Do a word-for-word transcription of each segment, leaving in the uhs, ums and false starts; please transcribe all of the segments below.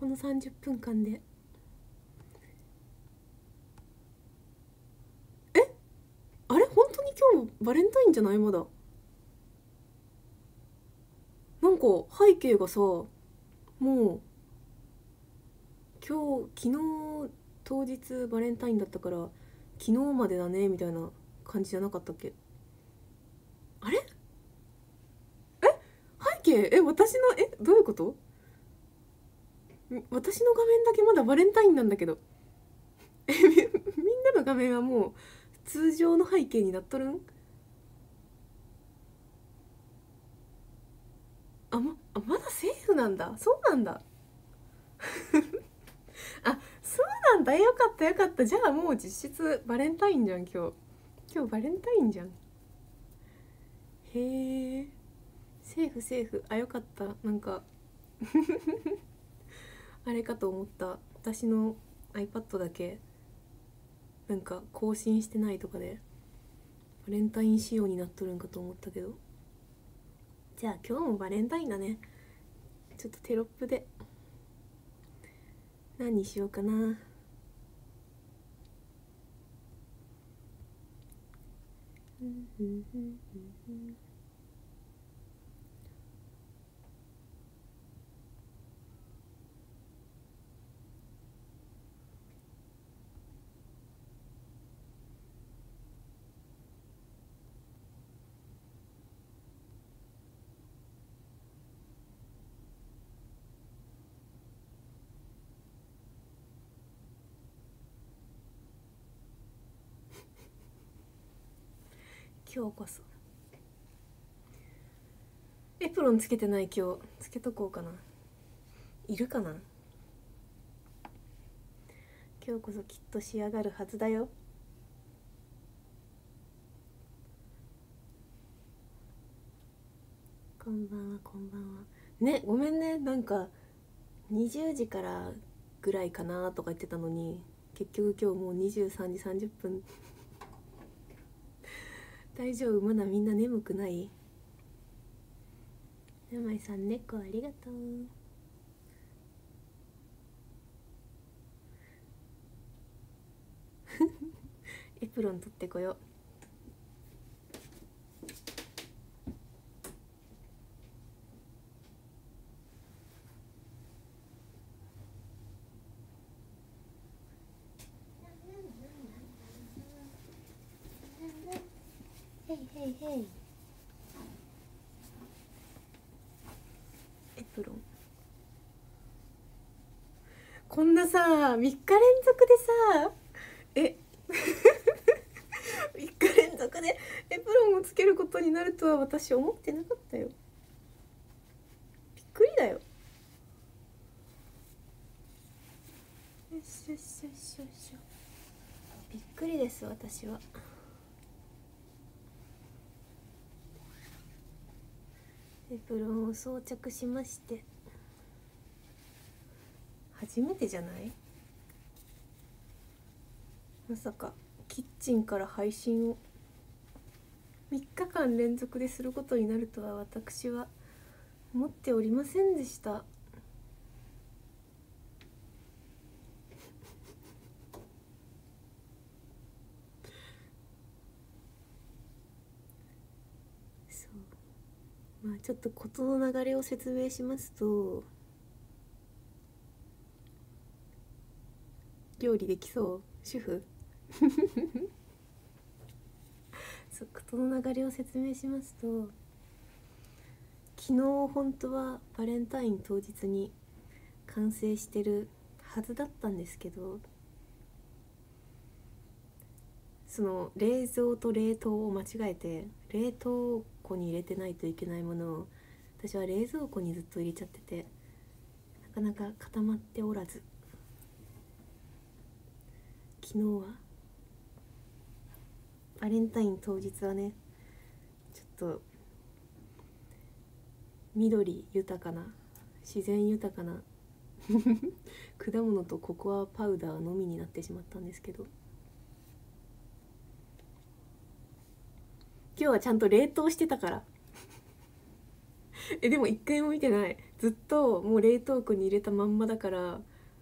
このさんじゅっぷんかんで。え、あれ本当に今日バレンタインじゃない？まだなんか背景がさ、もう今日、昨日当日バレンタインだったから昨日までだねみたいな感じじゃなかったっけ？あれ、背景、え、私の、え、どういうこと？私の画面だけまだバレンタインなんだけど。え、みみんなの画面はもう通常の背景になっとるん？あ、ま、あ、まだセーフなんだ。そうなんだ。あ、そうなんだ。よかったよかった。じゃあもう実質バレンタインじゃん、今日。今日バレンタインじゃん。へえ。セーフセーフ。あ、よかった。なんかあれかと思った。私の iPad だけなんか更新してないとかでバレンタイン仕様になっとるんかと思ったけど。じゃあ今日もバレンタインだね。ちょっとテロップで何にしようかな。今日こそエプロンつけてない。今日つけとこうかな。いるかな。今日こそきっと仕上がるはずだよ。こんばんは、こんばんは。ね、ごめんね。なんかにじゅうじからぐらいかなとか言ってたのに、結局今日もうにじゅうさんじさんじゅっぷん。大丈夫？まだみんな眠くない？山井さん、猫ありがとう。エプロン取ってこよう。へいへいへい。エプロン。こんなさみっか連続でさ、えみっか連続でエプロンをつけることになるとは私思ってなかったよ。びっくりだよ。よしよしよしよしよし。びっくりです私は。エプロンを装着しまして、初めてじゃない？まさかキッチンから配信をみっかかん連続ですることになるとは私は思っておりませんでした。そう、まあちょっと事の流れを説明しますと、料理できそう主婦そう、事の流れを説明しますと、昨日本当はバレンタイン当日に完成してるはずだったんですけど、その冷蔵と冷凍を間違えて冷凍庫に入れてないといけないものを私は冷蔵庫にずっと入れちゃってて、なかなか固まっておらず、昨日はバレンタイン当日はね、ちょっと緑豊かな自然豊かな果物とココアパウダーのみになってしまったんですけど、今日はちゃんと冷凍してたからえ、でも一回も見てない。 ずっともう冷凍庫に入れたまんまだから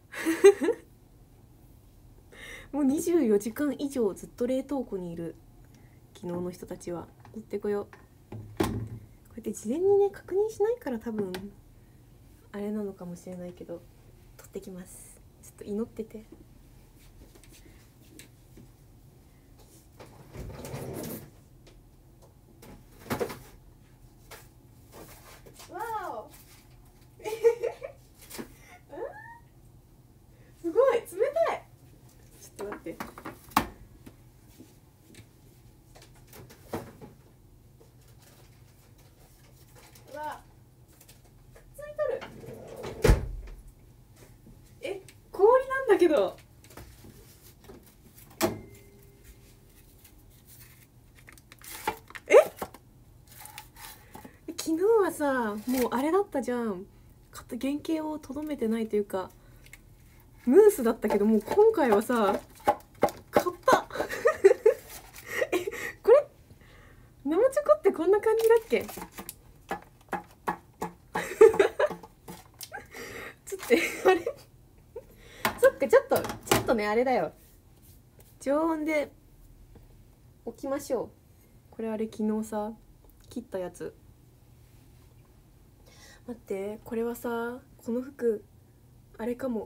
もうにじゅうよじかん以上ずっと冷凍庫にいる昨日の人たちは。取ってこよう。こうやって事前にね確認しないから多分あれなのかもしれないけど、取ってきます。ちょっと祈ってて。わおすごい冷たい。ちょっと待って。うわくっついとる。え、氷なんだけど。え、昨日はさもうあれだったじゃん。原型をとどめてないというかムースだったけど、もう今回はさ買ったえ、これ生チョコってこんな感じだっけちょっとあれそっか、ちょっとちょっとねあれだよ、常温で置きましょう。これあれ昨日さ切ったやつ。待って、これはさこの服あれかも、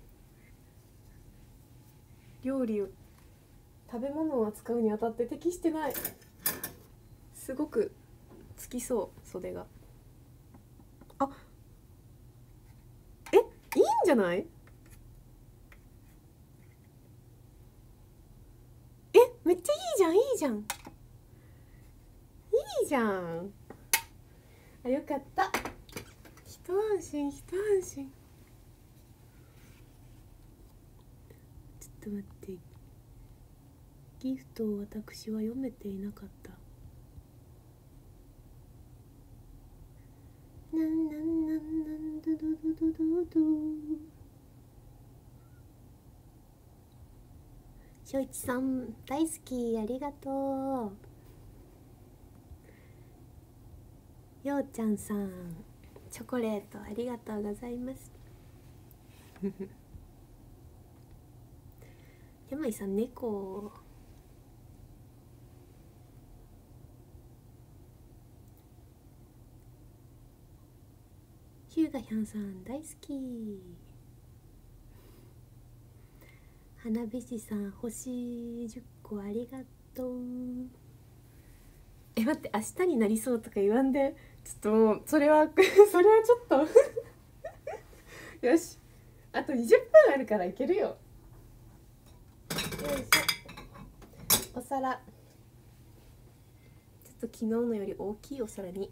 料理を食べ物を扱うにあたって適してない。すごくつきそう袖が。あ、え、いいんじゃない？え、めっちゃいいじゃん、いいじゃん、いいじゃん。あ、よかった。一安心一安心。ちょっと待って、ギフトを私は読めていなかった。なんなんなんなんドドドドドド。しょいちさん大好き、ありがとう。ようちゃんさんチョコレートありがとうございます山井さん猫。ヒューガヒャンさん大好き。花火師さん星じゅっこありがとう。え、待って、明日になりそうとか言わんで。ちょっともうそれはそれはちょっとよし、あとにじゅっぷんあるからいけるよ。よいしょ、お皿ちょっと昨日のより大きいお皿に。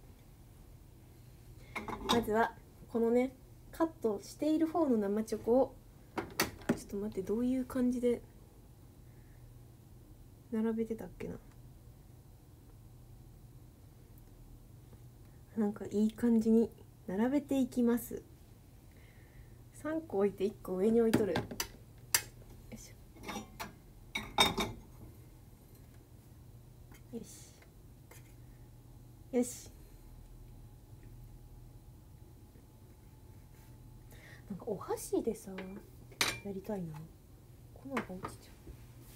まずはこのねカットしている方の生チョコをちょっと待って、どういう感じで並べてたっけな。なんかいい感じに並べていきます。さんこ置いていっこ上に置いとる。よいしょ、よしよし。なんかお箸でさやりたいな。粉が落ちちゃう。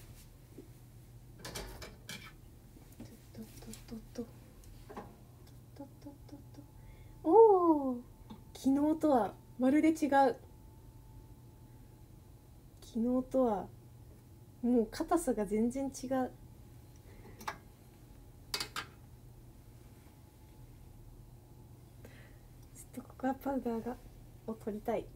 とととととととと。おお、昨日とはまるで違う。昨日とはもう硬さが全然違う。ちょっとココアパウダーがを取りたい。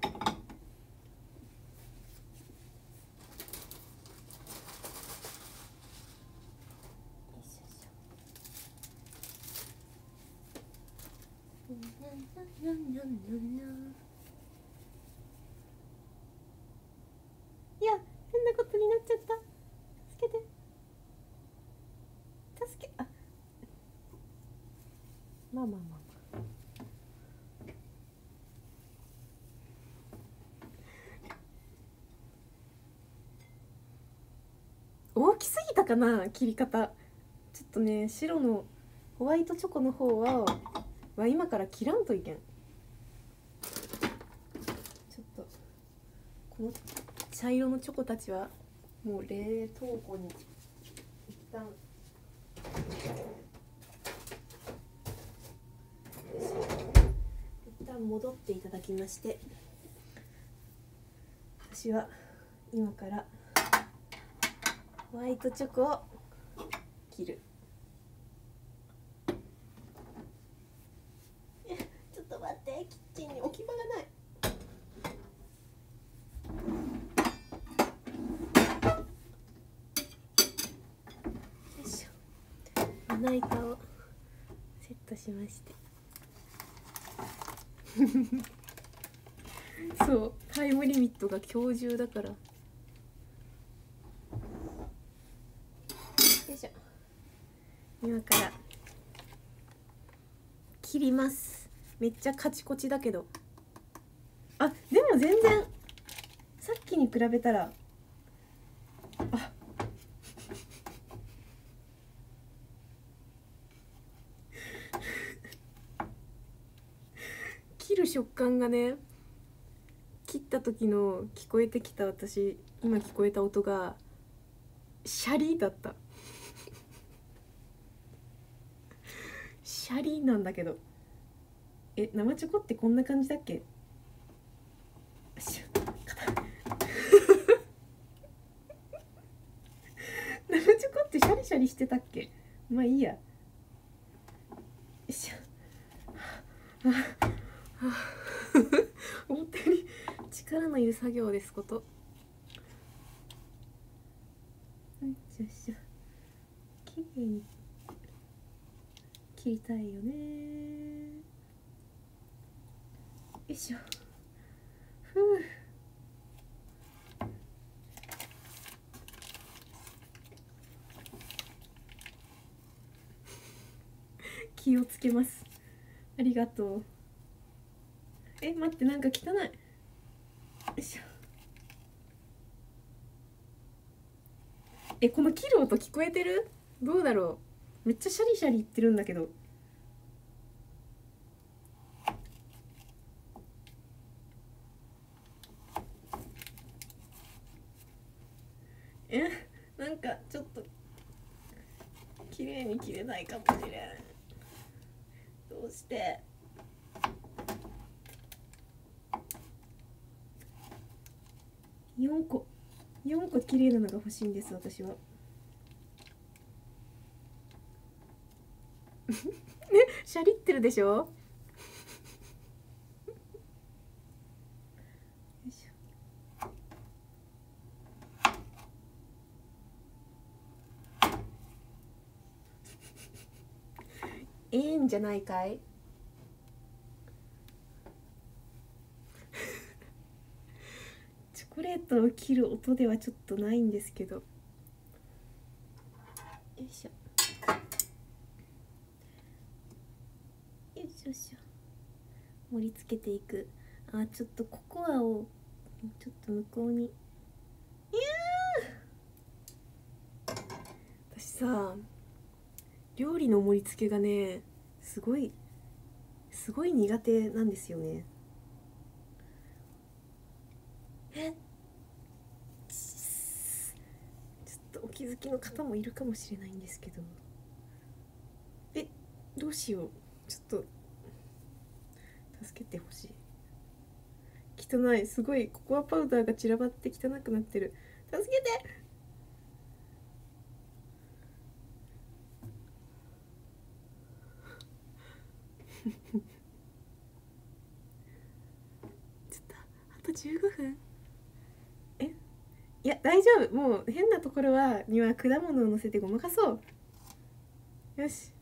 いや、変なことになっちゃった。助けて、助け、あ、まあまあまあまあ。大きすぎたかな切り方。ちょっとね白のホワイトチョコの方はは今から切らんといけん。 この茶色のチョコたちはもう冷凍庫に一旦一旦戻っていただきまして、私は今からホワイトチョコを切る。ちょっと待って、キッチンに置き場がない。よいしょ。まな板をセットしましてそうタイムリミットが今日中だから。よいしょ。今から切ります。めっちゃカチコチだけど、あでも全然さっきに比べたら、あ切る食感がね、切った時の聞こえてきた、私今聞こえた音がシャリだった。シャリなんだけど、え生チョコってこんな感じだっけ？生チョコってシャリシャリしてたっけ？まあいいや。よいしょ。思ったより力のいる作業ですこと。よいしょよいしょ。きれいに切りたいよね。よいしょ。ふう。気をつけます。ありがとう。え、待って、なんか汚い。よいしょ。え、この切る音聞こえてる？どうだろう。めっちゃシャリシャリいってるんだけど。え、なんかちょっと綺麗に切れないかもしれん。どうして？よんこよんこ綺麗なのが欲しいんです、私は。ね、シャリってるでしょ。よいしょ。ええんじゃないかい。チョコレートを切る音ではちょっとないんですけど。よいしょよいしょよいしょ。盛り付けていく。あ、ちょっとココアをちょっと向こうに。いや私さ、料理の盛り付けがね、すごいすごい苦手なんですよね。え、ちょっとお気づきの方もいるかもしれないんですけど、え、どうしよう。ちょっと助けてほしい。汚い、すごいココアパウダーが散らばって汚くなってる。助けて。ちょっとあとじゅうごふん。え、いや大丈夫。もう変なところはには果物を乗せてごまかそう。よし。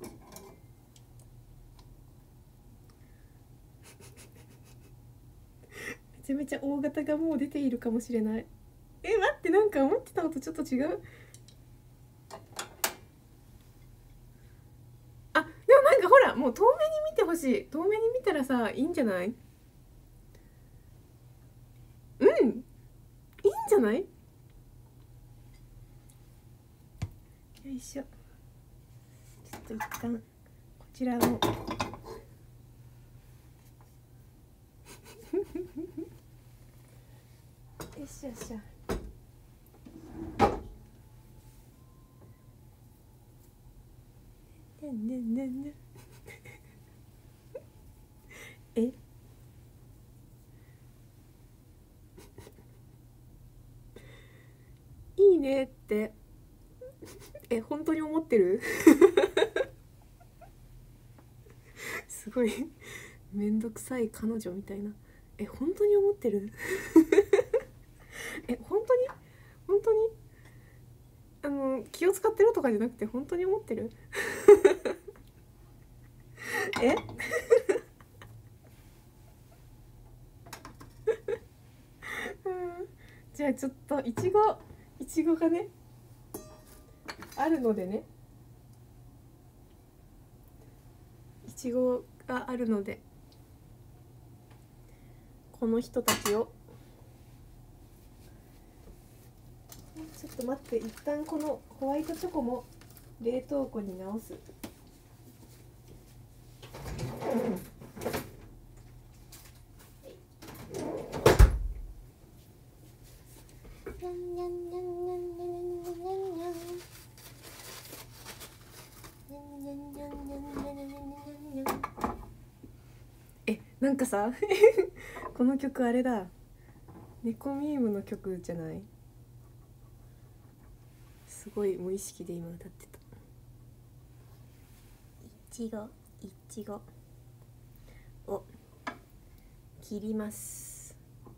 めちゃめちゃ大型がもう出ているかもしれない。え、待って、なんか思ってたのとちょっと違う。あ、でもなんかほら、もう遠目に見てほしい。遠目に見たらさ、いいんじゃない？うん、いいんじゃない？よいしょ。ちょっと一旦こちらをよっしゃよっしゃ。ねんねんねんねんえいいねってえ本当に思ってるすごいめんどくさい彼女みたいな。え本当に思ってるえ本当に本当にあの気を使ってるとかじゃなくて本当に思ってるえうんじゃあちょっといちごいちごがねあるのでねいちごがあるのでこの人たちをちょっと待って一旦このホワイトチョコも冷凍庫に直す。えなんかさこの曲あれだ猫ミームの曲じゃない？すごい無意識で今歌ってた。いちごいちごを切ります。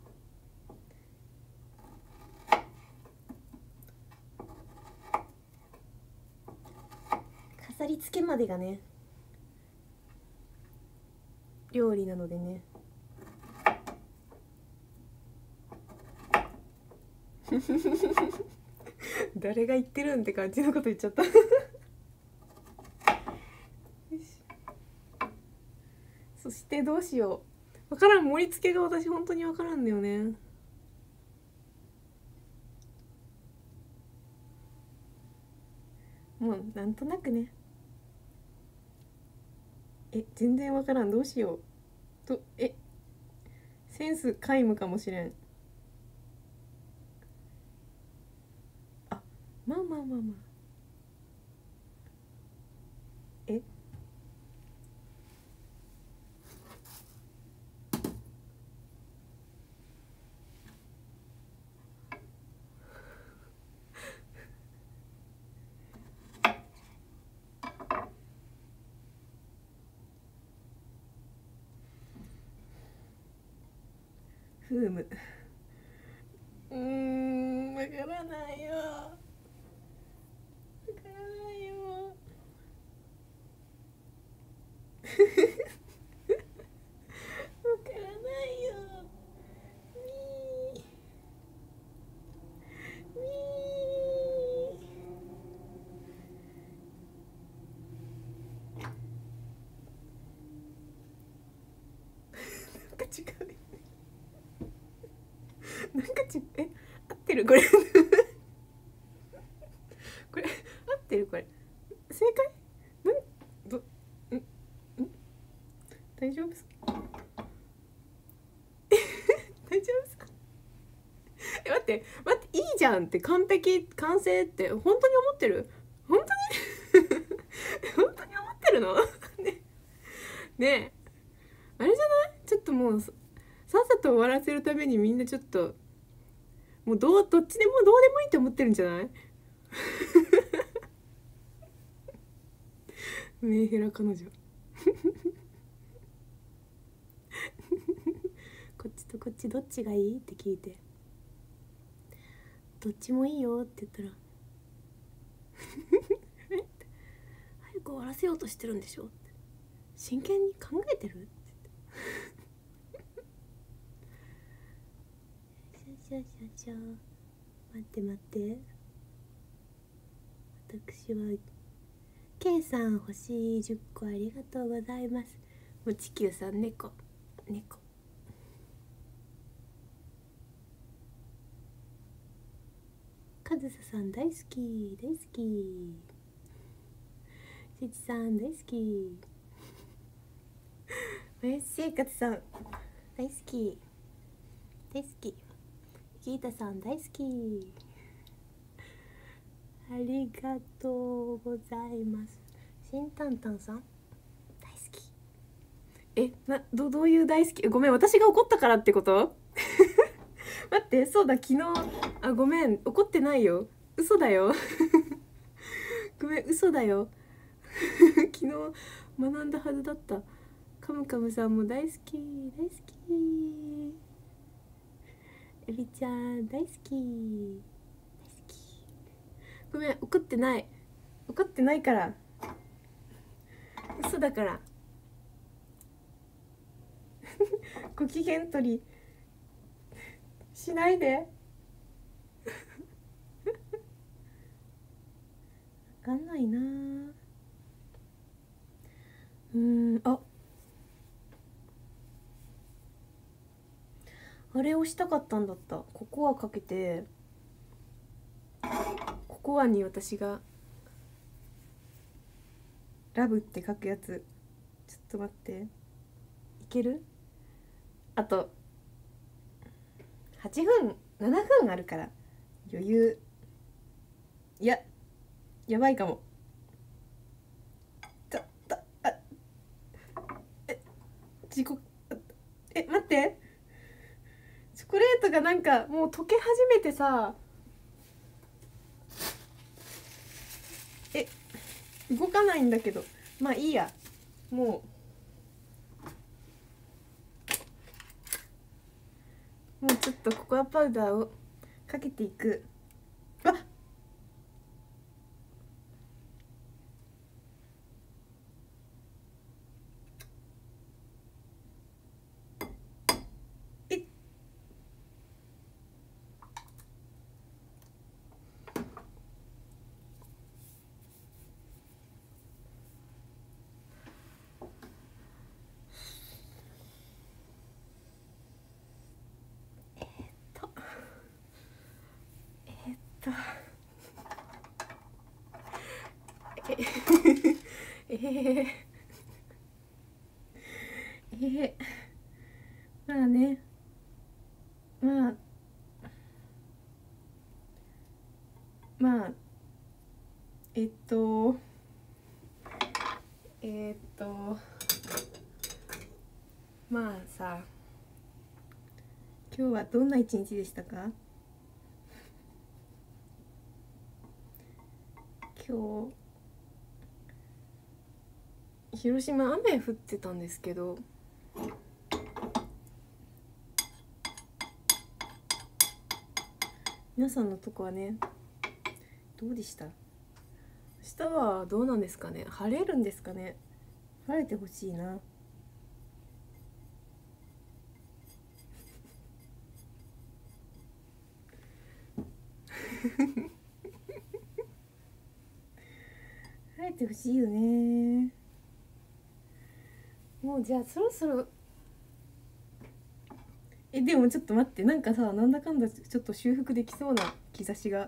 飾り付けまでがね料理なのでね誰が言ってるんって感じのこと言っちゃったそしてどうしよう、分からん、盛り付けが私本当に分からんだよね。もうなんとなくね。え全然分からん、どうしようと。えセンス皆無かもしれん。あまあまあまあまあえフームうーん分からないよ分からないよ分からないよみーみーなんか違うなんかちえ合ってるこれこれ合ってるこれ正解なんどんん大丈夫ですか大丈夫ですかえ待って待っていいじゃんって完璧完成って本当に思ってる本当に本当に思ってるのねねえあれじゃないちょっともうさっさと終わらせるためにみんなちょっともうどうどっちでもどうでもいいって思ってるんじゃないメンヘラ彼女こっちとこっちどっちがいいって聞いてどっちもいいよって言ったらえ早く終わらせようとしてるんでしょって真剣に考えてるって言ってしゃしゃしゃしゃ待って待って私は K さん星じゅっこありがとうございます。もちきゅうさん猫猫かずささん大好き大好きしちさん大好き林生活さん大好き大好きキータさん大好き。ありがとうございます。しんたんたんさん大好き。えな ど, どういう大好き？ごめん、私が怒ったからってこと？待って、そうだ、昨日、あ、ごめん、怒ってないよ、嘘だよ。ごめん、嘘だよ。昨日学んだはずだった。カムカムさんも大好き大好き。エビちゃん大好き大好き。ごめん、怒ってない、怒ってないから、嘘だから。ご機嫌取りしないで。わかんないな。うーん、あ、あれをしたかったんだった。ココアかけて、ココアに私がラブって書くやつ。ちょっと待って、いける？あとはちふんななふんあるから余裕。いや、やばいかも。ちょっと、あ、え、自己、え、待って、チョコレートがなんかもう溶け始めてさ、え、動かないんだけど、まあいいや。もうもうちょっとココアパウダーをかけていく。わっ、えっ、とえっとええー、えー、まあね、まあまあえっとえっとまあさ、今日はどんな一日でしたか？今日広島雨降ってたんですけど、皆さんのとこはね、どうでした？明日はどうなんですかね。晴れるんですかね。晴れてほしいな。晴れてほしいよね。もうじゃあそろそろ、えでもちょっと待って、なんかさ、なんだかんだちょっと修復できそうな兆しが、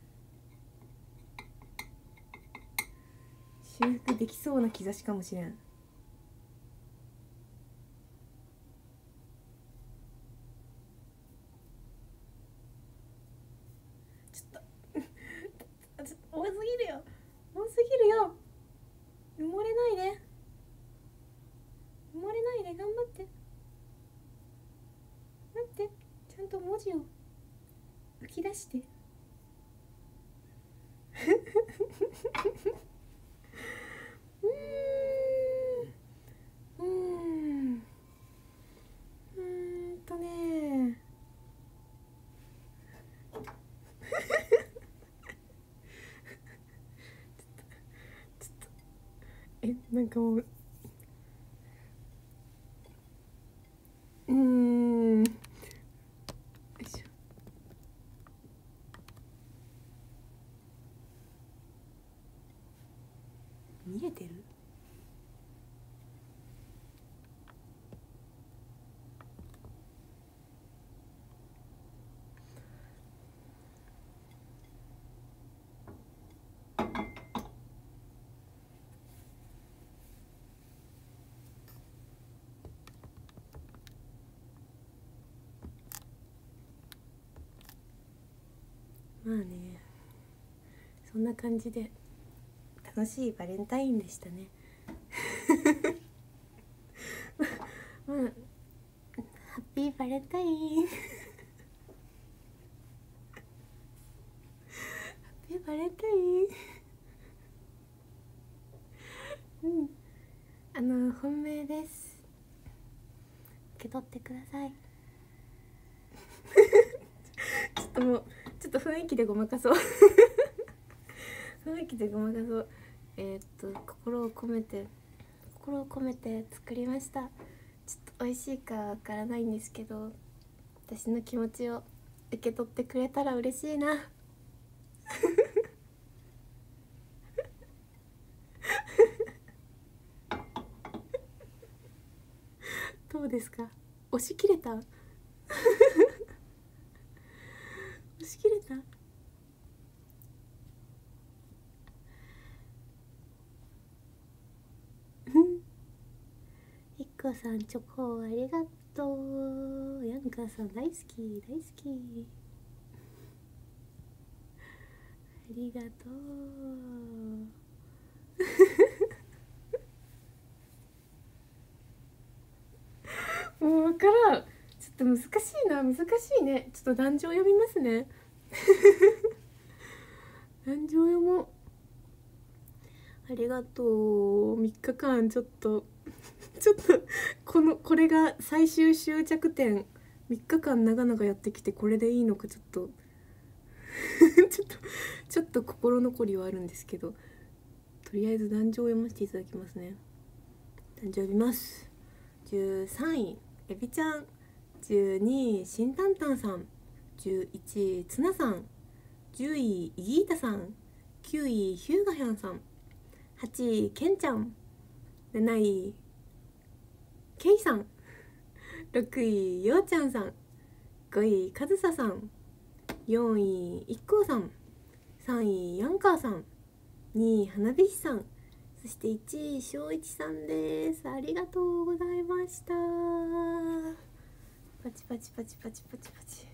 修復できそうな兆しかもしれん。ちょっとちょっと多すぎるよ、多すぎるよ。埋もれないで、埋もれないで、頑張って、待って、ちゃんと文字を浮き出して。うーんうーんうーんとねえ、なんかもう、うーん、よいしょ。見えてる？ まあね、そんな感じで楽しいバレンタインでしたね。まあハッピーバレンタインハッピーバレンタインうん、あの本命です。受け取ってください。ちょっともうちょっと雰囲気でごまかそう雰囲気でごまかそう。えー、っと心を込めて心を込めて作りました。ちょっと美味しいかわからないんですけど、私の気持ちを受け取ってくれたら嬉しいなどうですか？押し切れた押し切れたいっこさんチョコありがとう。ヤンカさん大好き大好きありがとうもう分からん。ちょっと難しいな難しいね。ちょっと壇上読みますね壇上読もう。ありがとう。みっかかんちょっとちょっとこのこれが最終終着点。みっかかん長々やってきてこれでいいのかちょっとちょっとちょっと心残りはあるんですけど、とりあえず壇上を読ませていただきますね。壇上読みます。じゅうさんいエビちゃん、じゅうにいしんたんたんさん、じゅういちいツナさん、じゅういイギータさん、きゅういヒューガヒャンさん、はちいケンちゃん、なないケイさん、ろくいようちゃんさん、ごいかずささん、よんいいっこうさん、さんいヤンカーさん、にい花火師さん、そしていちいしょういちさんです。ありがとうございました。パチパチパチパチパチパチ。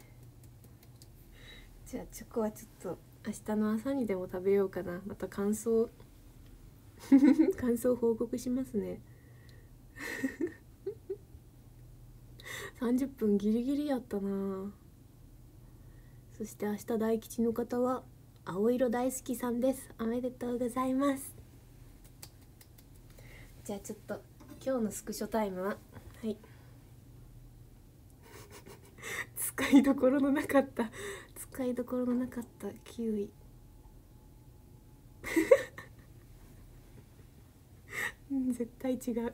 じゃあチョコはちょっと明日の朝にでも食べようかな。また感想感想報告しますねさんじゅっぷんギリギリやったな。そして明日大吉の方は青色大好きさんです。おめでとうございます。じゃあちょっと今日のスクショタイムははい使いどころのなかった使いどころのなかったキウイうん絶対違う絶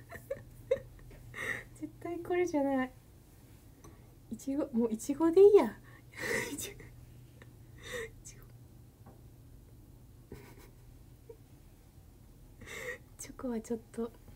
対これじゃない。いちごもういちごでいいやいちごチョコはちょっと